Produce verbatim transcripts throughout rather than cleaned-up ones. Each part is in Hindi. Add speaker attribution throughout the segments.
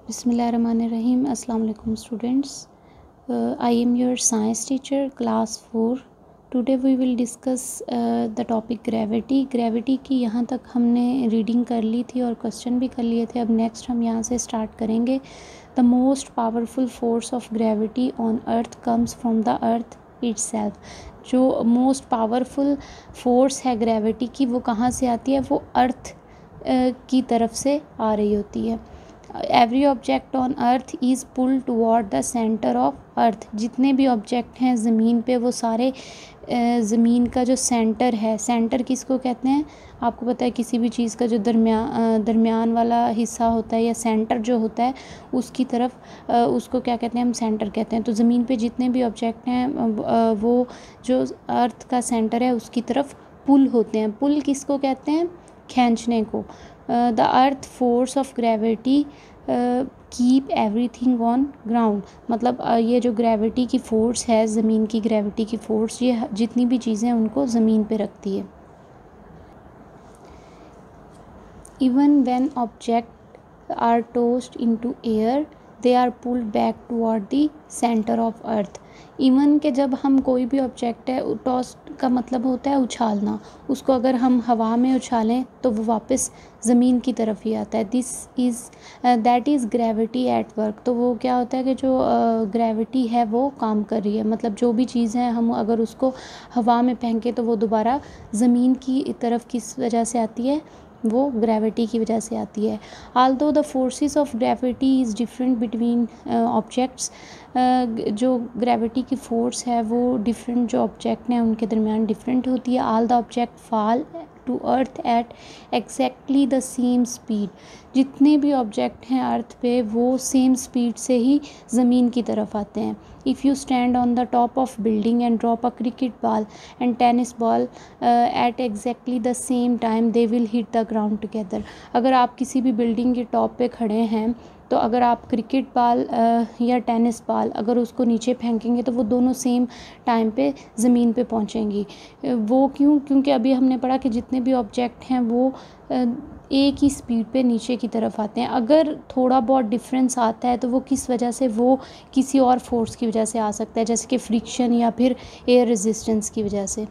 Speaker 1: Bismillahirrahmanirrahim. Assalamu alaikum students. Uh, I am your science teacher class four. Today we will discuss uh, the topic gravity. Gravity की यहाँ तक हमने रीडिंग कर ली थी और क्वेश्चन भी कर लिए थे. अब नेक्स्ट हम यहाँ से स्टार्ट करेंगे. The most powerful force of gravity on earth comes from the earth itself. जो मोस्ट पावरफुल फोर्स है ग्रेविटी की वो कहाँ से आती है? वो अर्थ की तरफ से आ रही होती है. Every object on earth is pull toward the center of earth. जितने भी ऑब्जेक्ट हैं ज़मीन पे वो सारे ज़मीन का जो सेंटर है, सेंटर किसको कहते हैं? आपको पता है किसी भी चीज़ का जो दरमियान दरमियान वाला हिस्सा होता है या सेंटर जो होता है उसकी तरफ उसको क्या कहते हैं? हम सेंटर कहते हैं. तो ज़मीन पे जितने भी ऑब्जेक्ट हैं वो जो अर्थ का सेंटर है उसकी तरफ पुल होते हैं. पुल किसको कहते हैं? खींचने को. The earth force of gravity keep everything on ground. मतलब uh, ये जो ग्रेविटी की फ़ोर्स है, ज़मीन की ग्रेविटी की फ़ोर्स, ये जितनी भी चीज़ें उनको ज़मीन पे रखती है. Even when object are tossed into air they are pulled back toward the center of earth. Even के जब हम कोई भी ऑब्जेक्ट है, टॉस्ट का मतलब होता है उछालना, उसको अगर हम हवा में उछालें तो वो वापस ज़मीन की तरफ ही आता है. This is that is gravity at work. तो वो क्या होता है कि जो ग्रेविटी uh, है वो काम कर रही है. मतलब जो भी चीज़ है हम अगर उसको हवा में फेंकें तो वो दोबारा ज़मीन की तरफ किस वजह से आती है? वो ग्रेविटी की वजह से आती है. Although the forces of gravity is different between objects. जो ग्रेविटी की फ़ोर्स है वो डिफरेंट जो ऑब्जेक्ट हैं उनके दरमियान डिफरेंट होती है. All the object fall to earth at exactly the same speed. जितने भी ऑब्जेक्ट हैं अर्थ पे वो सेम स्पीड से ही ज़मीन की तरफ आते हैं. If you stand on the top of building and drop a cricket ball and tennis ball at exactly the same time they will hit the ground together. अगर आप किसी भी बिल्डिंग के टॉप पे खड़े हैं तो अगर आप क्रिकेट बॉल या टेनिस बॉल अगर उसको नीचे फेंकेंगे तो वो दोनों सेम टाइम पे ज़मीन पे पहुंचेंगी. वो क्यों? क्योंकि अभी हमने पढ़ा कि जितने भी ऑब्जेक्ट हैं वो एक ही स्पीड पे नीचे की तरफ आते हैं. अगर थोड़ा बहुत डिफरेंस आता है तो वो किस वजह से? वो किसी और फोर्स की वजह से आ सकता है, जैसे कि फ्रिक्शन या फिर एयर रेजिस्टेंस की वजह से.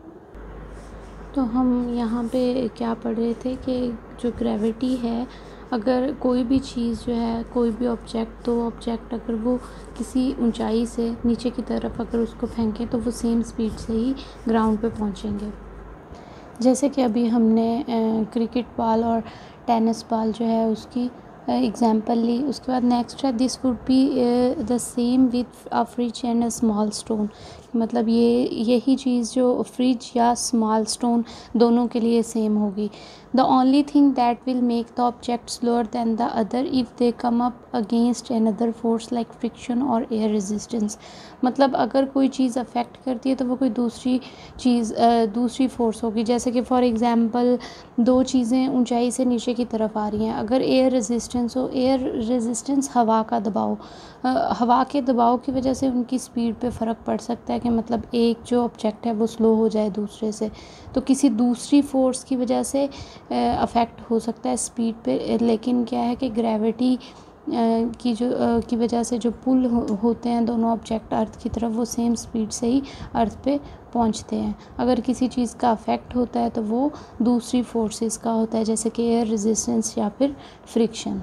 Speaker 1: तो हम यहाँ पे क्या पढ़ रहे थे कि जो ग्रेविटी है, अगर कोई भी चीज़ जो है, कोई भी ऑब्जेक्ट, तो ऑब्जेक्ट अगर वो किसी ऊंचाई से नीचे की तरफ अगर उसको फेंकें तो वो सेम स्पीड से ही ग्राउंड पे पहुंचेंगे. जैसे कि अभी हमने क्रिकेट बॉल और टेनिस बॉल जो है उसकी एग्जांपल ली. उसके बाद नेक्स्ट है this would be the same with a fridge and a small stone. मतलब ये यही चीज़ जो फ्रिज या स्मॉल स्टोन दोनों के लिए सेम होगी. The only thing that will make the object slower than the other if they come up against another force like friction और एयर रेजिस्टेंस. मतलब अगर कोई चीज़ अफेक्ट करती है तो वो कोई दूसरी चीज़ दूसरी फोर्स होगी. जैसे कि फॉर एग्ज़ाम्पल दो चीज़ें ऊंचाई से नीचे की तरफ आ रही हैं. अगर एयर रेजिस्टेंस हो, एयर रेजिस्टेंस हवा का दबाव, हवा के दबाव की वजह से उनकी स्पीड पे फ़र्क पड़ सकता है कि मतलब एक जो ऑब्जेक्ट है वो स्लो हो जाए दूसरे से. तो किसी दूसरी फोर्स की वजह से अफेक्ट हो सकता है स्पीड पे. लेकिन क्या है कि ग्रेविटी की जो की वजह से जो पुल हो, होते हैं दोनों ऑब्जेक्ट अर्थ की तरफ, वो सेम स्पीड से ही अर्थ पे पहुंचते हैं. अगर किसी चीज़ का अफेक्ट होता है तो वो दूसरी फोर्सेस का होता है, जैसे कि एयर रेजिस्टेंस या फिर फ्रिक्शन.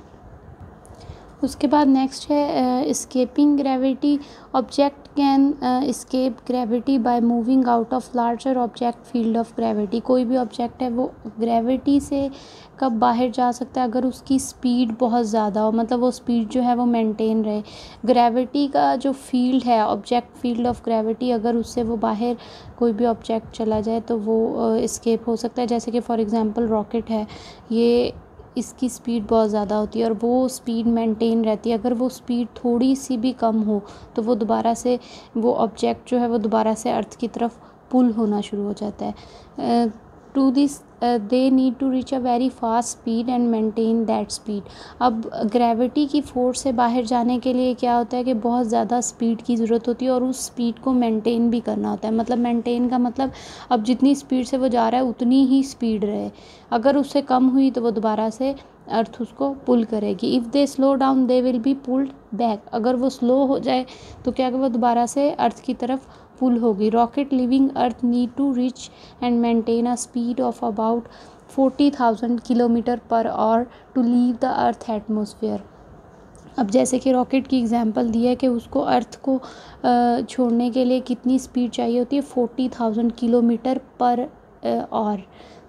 Speaker 1: उसके बाद नेक्स्ट है escaping gravity. Object can escape gravity by moving out of larger object field of gravity. कोई भी ऑब्जेक्ट है वो ग्रेविटी से कब बाहर जा सकता है? अगर उसकी स्पीड बहुत ज़्यादा हो, मतलब वो स्पीड जो है वो मेंटेन रहे. ग्रेविटी का जो फील्ड है, ऑब्जेक्ट फील्ड ऑफ ग्रेविटी, अगर उससे वो बाहर कोई भी ऑब्जेक्ट चला जाए तो वो एस्केप हो सकता है. जैसे कि फॉर एग्ज़ाम्पल रॉकेट है, ये इसकी स्पीड बहुत ज़्यादा होती है और वो स्पीड मेंटेन रहती है. अगर वो स्पीड थोड़ी सी भी कम हो तो वो दोबारा से वो ऑब्जेक्ट जो है वो दोबारा से अर्थ की तरफ पुल होना शुरू हो जाता है. To this they need to reach a very fast speed and maintain that speed. अब ग्रेविटी की फोर्स से बाहर जाने के लिए क्या होता है कि बहुत ज़्यादा स्पीड की ज़रूरत होती है और उस स्पीड को मेंटेन भी करना होता है. मतलब मेंटेन का मतलब अब जितनी स्पीड से वो जा रहा है उतनी ही स्पीड रहे. अगर उससे कम हुई तो वो दोबारा से अर्थ उसको पुल करेगी। If they slow down they will be pulled back, अगर वो स्लो हो जाए तो क्या वो दोबारा से अर्थ की तरफ पुल होगी। Rocket living earth need to reach and maintain a speed of about forty thousand kilometre per hour to leave the earth atmosphere. अब जैसे कि रॉकेट की एग्जांपल दी है कि उसको अर्थ को छोड़ने के लिए कितनी स्पीड चाहिए होती है, forty thousand kilometre per hour,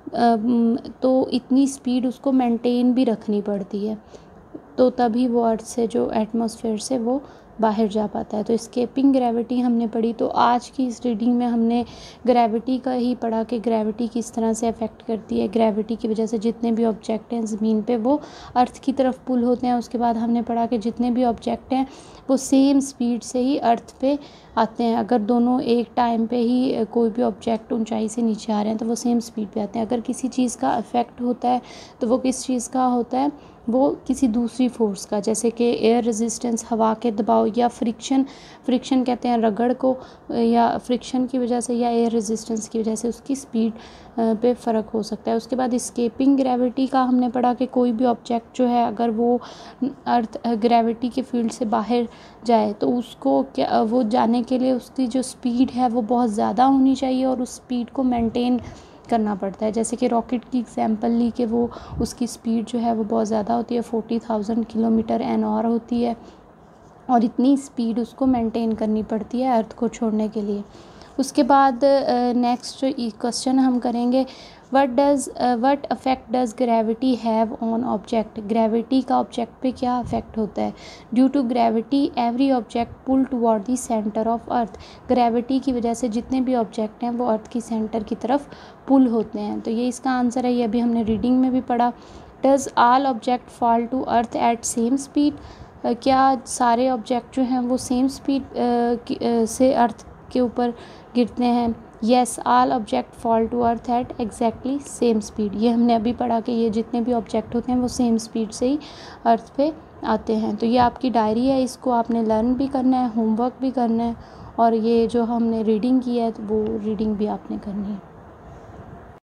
Speaker 1: तो इतनी स्पीड उसको मेंटेन भी रखनी पड़ती है, तो तभी वो अर्थ से जो एटमॉस्फेयर से वो बाहर जा पाता है। तो एस्केपिंग ग्रेविटी हमने पढ़ी। तो आज की इस रीडिंग में हमने ग्रेविटी का ही पढ़ा कि ग्रेविटी किस तरह से अफेक्ट करती है। ग्रेविटी की वजह से जितने भी ऑब्जेक्ट हैं ज़मीन पे वो अर्थ की तरफ पुल होते हैं। उसके बाद हमने पढ़ा कि जितने भी ऑब्जेक्ट हैं वो सेम स्पीड से ही अर्थ पे आते हैं। अगर दोनों एक टाइम पे ही कोई भी ऑब्जेक्ट ऊंचाई से नीचे आ रहे हैं तो वो सेम स्पीड पे आते हैं। अगर किसी चीज़ का इफेक्ट होता है तो वो किस चीज़ का होता है, वो किसी दूसरी फोर्स का, जैसे कि एयर रेजिस्टेंस, हवा के दबाव, या फ्रिक्शन, फ्रिक्शन कहते हैं रगड़ को, या फ्रिक्शन की वजह से या एयर रेजिस्टेंस की वजह से उसकी स्पीड पे फ़र्क हो सकता है। उसके बाद एस्केपिंग ग्रेविटी का हमने पढ़ा कि कोई भी ऑब्जेक्ट जो है अगर वो अर्थ ग्रेविटी के फील्ड से बाहर जाए तो उसको क्या वो जाने के लिए उसकी जो स्पीड है वो बहुत ज़्यादा होनी चाहिए और उस स्पीड को मेंटेन करना पड़ता है। जैसे कि रॉकेट की एग्जांपल ली कि वो उसकी स्पीड जो है वो बहुत ज़्यादा होती है, forty thousand kilometre an hour होती है, और इतनी स्पीड उसको मेंटेन करनी पड़ती है अर्थ को छोड़ने के लिए। उसके बाद नेक्स्ट जो क्वेश्चन हम करेंगे, what does what affect does gravity have on object. Gravity का ऑब्जेक्ट पे क्या अफेक्ट होता है। Due to gravity every object pull toward the center of earth. Gravity की वजह से जितने भी ऑब्जेक्ट हैं वो अर्थ की सेंटर की तरफ पुल होते हैं। तो ये इसका आंसर है, ये अभी हमने रीडिंग में भी पढ़ा। Does all object fall to earth at same speed. क्या सारे ऑब्जेक्ट जो हैं वो सेम स्पीड से अर्थ के ऊपर गिरते हैं। Yes, all object fall to earth at exactly same speed. ये हमने अभी पढ़ा कि ये जितने भी ऑब्जेक्ट होते हैं वो सेम स्पीड से ही अर्थ पे आते हैं। तो ये आपकी डायरी है, इसको आपने लर्न भी करना है, होमवर्क भी करना है, और ये जो हमने रीडिंग की है वो रीडिंग भी आपने करनी है।